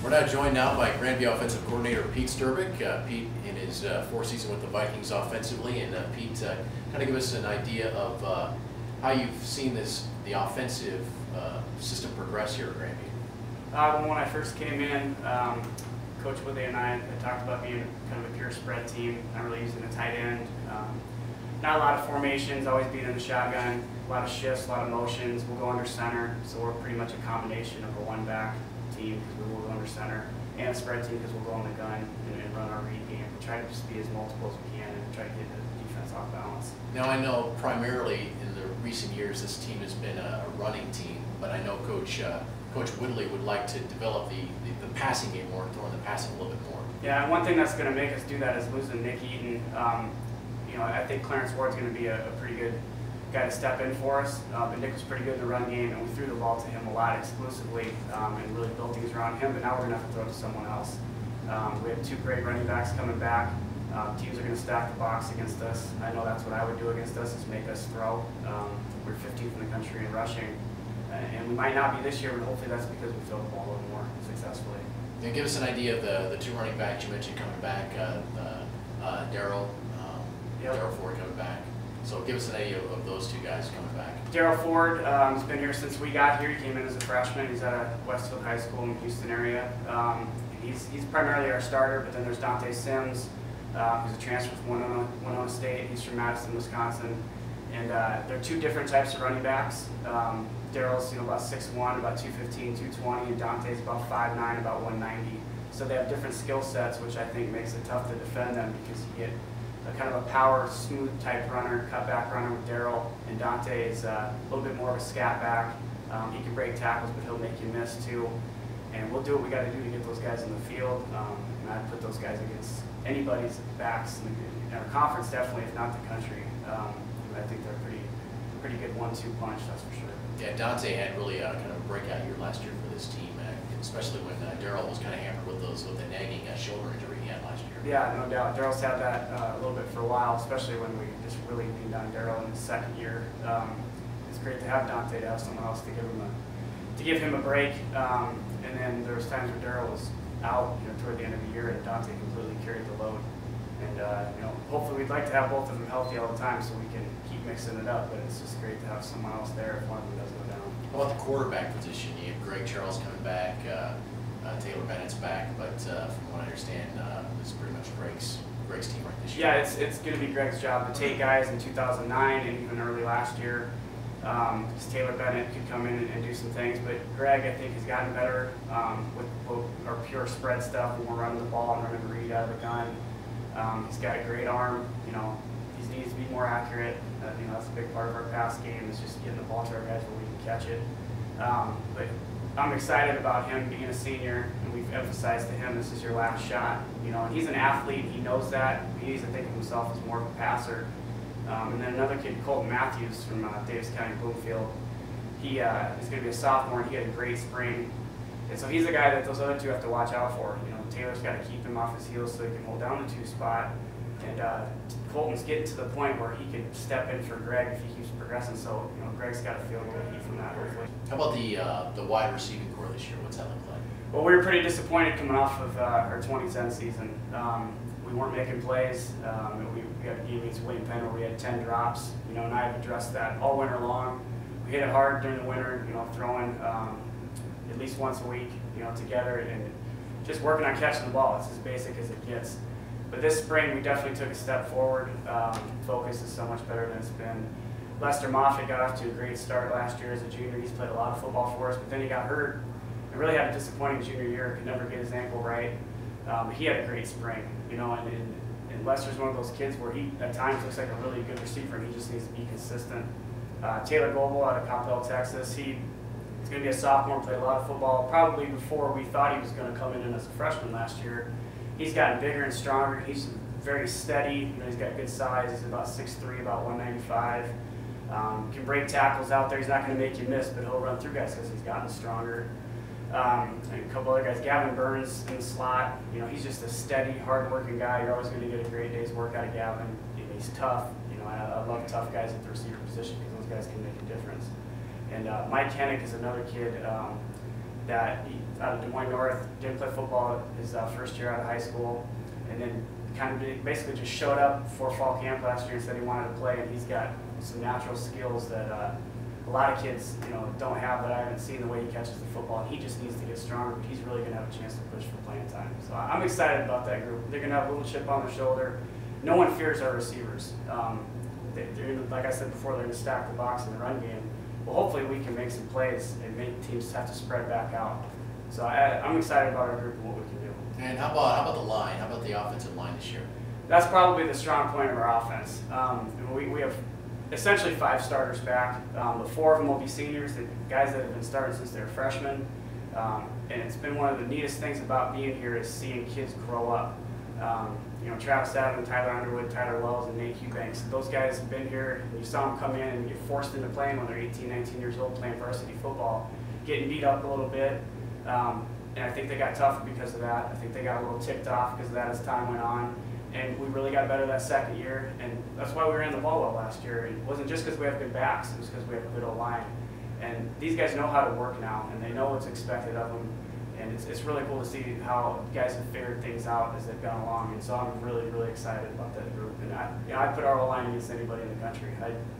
We're now joined now by Grandview offensive coordinator Pete Sturbick. Pete in his fourth season with the Vikings offensively, and Pete, kind of give us an idea of how you've seen the offensive system progress here at Grandview. When I first came in, Coach Woodley and I had talked about being kind of a pure spread team, not really using a tight end. Not a lot of formations, always being in the shotgun, a lot of shifts, a lot of motions. We'll go under center, so we're pretty much a combination of a one-back team because we will go under center, and a spread team because we'll go on the gun and run our read game. We try to just be as multiple as we can and try to get the defense off balance. Now I know primarily in the recent years this team has been a running team, but I know Coach Woodley would like to develop the passing game more, throwing the passing a little bit more. Yeah, and one thing that's going to make us do that is losing Nick Eaton. I think Clarence Ward's going to be a pretty good guy to step in for us. But Nick was pretty good in the run game, and we threw the ball to him a lot exclusively and really built things around him. But now we're going to have to throw it to someone else. We have two great running backs coming back. Teams are going to stack the box against us. I know that's what I would do against us, is make us throw. We're 15th in the country in rushing. And we might not be this year, but hopefully that's because we throw the ball a little more successfully. Now give us an idea of the two running backs you mentioned coming back, Darryl Ford coming back. So give us an idea of those two guys coming back. Darryl Ford has been here since we got here. He came in as a freshman. He's at Westfield High School in the Houston area. He's primarily our starter, but then there's Dante Sims, who's a transfer from Winona State. He's from Madison, Wisconsin. And they're two different types of running backs. Darryl's about 6'1", about 215, 220, and Dante's about 5'9", about 190. So they have different skill sets, which I think makes it tough to defend them because you get kind of a power, smooth type runner, cutback runner with Darryl, and Dante is a little bit more of a scat back. He can break tackles, but he'll make you miss too. And we'll do what we got to do to get those guys in the field. And I'd put those guys against anybody's backs in our conference, definitely, if not the country. I think they're a pretty good 1-2 punch, that's for sure. Yeah, Dante had really kind of a breakout year last year for this team, especially when Darryl was kind of hampered with the nagging shoulder injury he had last year. Yeah, no doubt. Darryl's had that a little bit for a while, especially when we just really leaned on Darryl in his second year. It's great to have Dante, to have someone else to give him a break. And then there was times where Darryl was out, toward the end of the year, and Dante completely carried the load. And hopefully we'd like to have both of them healthy all the time so we can keep mixing it up. But it's just great to have someone else there if one of them does go down. How about the quarterback position? You have Greg Charles coming back, Taylor Bennett's back, but from what I understand, this is pretty much Greg's team right this year. Yeah, it's going to be Greg's job to take guys in 2009 and even early last year. Because Taylor Bennett could come in and do some things, but Greg, I think, has gotten better with our pure spread stuff when we're running the ball and running the read out of the gun. He's got a great arm. He needs to be more accurate. That's a big part of our pass game, is just getting the ball to our guys where we can catch it. But I'm excited about him being a senior, and we've emphasized to him this is your last shot. And he's an athlete. He knows that. He needs to think of himself as more of a passer. And then another kid, Colton Matthews from Davis County, Bloomfield. He is going to be a sophomore, and he had a great spring. And so he's a guy that those other two have to watch out for. Taylor's got to keep him off his heels so he can hold down the 2 spot. And Colton's getting to the point where he can step in for Greg if he keeps progressing. So Greg's got to feel a little heat from that, hopefully. How about the wide receiving core this year? What's that look like? Well, we were pretty disappointed coming off of our 2010 season. We weren't making plays. We had a game against William Penn where we had 10 drops. And I've addressed that all winter long. We hit it hard during the winter. Throwing at least once a week. Together and just working on catching the ball. It's as basic as it gets. But this spring, we definitely took a step forward. Focus is so much better than it's been. Lester Moffitt got off to a great start last year as a junior. He's played a lot of football for us, but then he got hurt and really had a disappointing junior year. Could never get his ankle right. He had a great spring, and Lester's one of those kids where he at times looks like a really good receiver, and he just needs to be consistent. Taylor Goebel out of Coppell, Texas. He's going to be a sophomore, played a lot of football, probably before we thought he was going to come in as a freshman last year. He's gotten bigger and stronger. He's very steady. He's got good size. He's about 6'3", about 195. Can break tackles out there. He's not going to make you miss, but he'll run through guys because he's gotten stronger. And a couple other guys, Gavin Burns in the slot. He's just a steady, hard-working guy. You're always going to get a great day's work out of Gavin. He's tough. I love tough guys at the receiver position because those guys can make a difference. And Mike Hennick is another kid out of Des Moines North, didn't play football his first year out of high school, and then kind of basically just showed up for fall camp last year and said he wanted to play, and he's got some natural skills that a lot of kids, don't have, that I haven't seen, the way he catches the football, and he just needs to get stronger. He's really going to have a chance to push for playing time. So I'm excited about that group. They're going to have a little chip on their shoulder. No one fears our receivers. Like I said before, they're going to stack the box in the run game. Well, hopefully we can make some plays and make teams have to spread back out. So I'm excited about our group and what we can do. And how about the line? How about the offensive line this year? That's probably the strong point of our offense. We have essentially 5 starters back. The 4 of them will be seniors, the guys that have been starting since they were freshmen. And it's been one of the neatest things about being here is seeing kids grow up. Travis Adams, Tyler Underwood, Tyler Wells, and Nate Eubanks. Those guys have been here, and you saw them come in and get forced into playing when they're 18, 19 years old, playing varsity football, getting beat up a little bit. And I think they got tougher because of that. I think they got a little ticked off because of that as time went on. And we really got better that second year, and that's why we were in the ball well last year. It wasn't just because we have good backs, it was because we have a good O-line. And these guys know how to work now, and they know what's expected of them. And it's really cool to see how guys have figured things out as they've gone along. And so I'm really, really excited about that group. And I put our O-line against anybody in the country.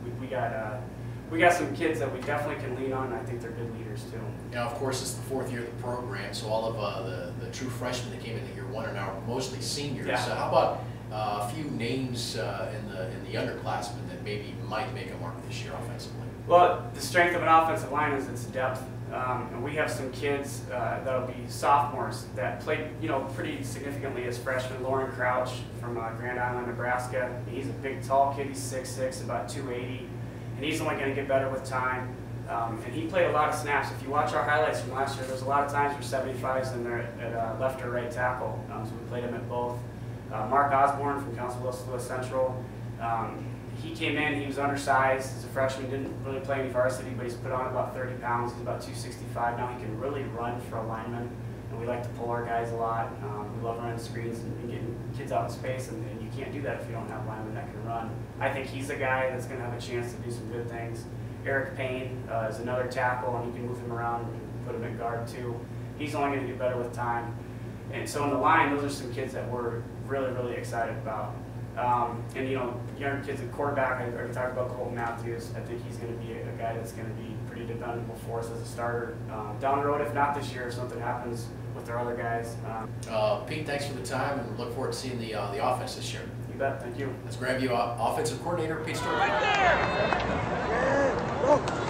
We got some kids that we definitely can lean on, and I think they're good leaders too. Now, of course, it's the 4th year of the program, so all of the true freshmen that came in year 1 are now mostly seniors. Yeah. How about a few names in the underclassmen that maybe might make a mark this year offensively? Well, the strength of an offensive line is its depth. And we have some kids that'll be sophomores that played, pretty significantly as freshmen. Lauren Crouch from Grand Island, Nebraska. He's a big, tall kid. He's 6'6", about 280. And he's only going to get better with time. And he played a lot of snaps. If you watch our highlights from last year, there's a lot of times where 75's in there at left or right tackle. So we played him at both. Mark Osborne from Council Louis Central. He came in, he was undersized as a freshman, didn't really play any varsity, but he's put on about 30 pounds. He's about 265 now. He can really run for a lineman, and we like to pull our guys a lot. We love running screens and getting kids out in space, and you can't do that if you don't have linemen that can run. I think he's a guy that's going to have a chance to do some good things. Eric Payne is another tackle, and you can move him around and put him at guard too. He's only going to get better with time. And so in the line, those are some kids that we're really, really excited about. And younger kids at quarterback, I already talked about Colton Matthews. I think he's going to be a guy that's going to be pretty dependable for us as a starter down the road, if not this year, if something happens with our other guys. Pete, thanks for the time, and look forward to seeing the offense this year. You bet, thank you. That's Grandview Offensive Coordinator Pete Sturbeck. Right there!